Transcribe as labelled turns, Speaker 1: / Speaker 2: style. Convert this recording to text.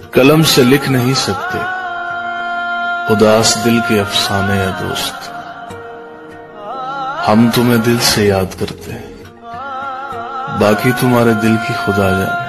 Speaker 1: कलम से लिख नहीं सकते उदास दिल के अफसाने या दोस्त। हम तुम्हें दिल से याद करते हैं, बाकी तुम्हारे दिल की खुदा जाने।